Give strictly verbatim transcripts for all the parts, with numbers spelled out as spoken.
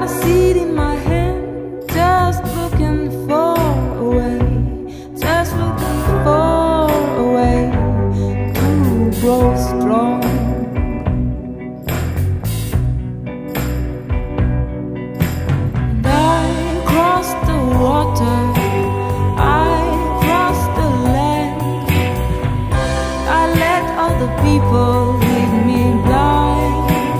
got a seed in my hand, just looking for a way, just looking for a way to grow strong. And I crossed the water, I crossed the land, I let other people lead me blind.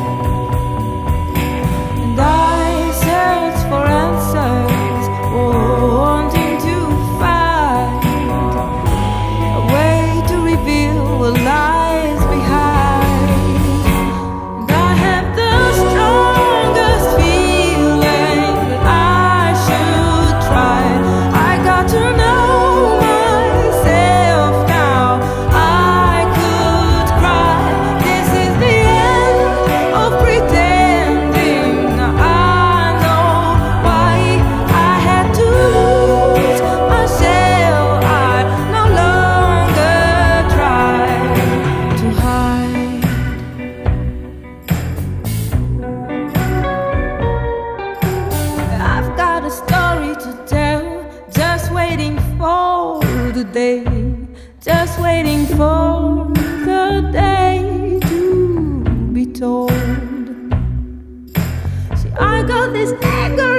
Story to tell, just waiting for the day, just waiting for the day to be told. See, I got this anger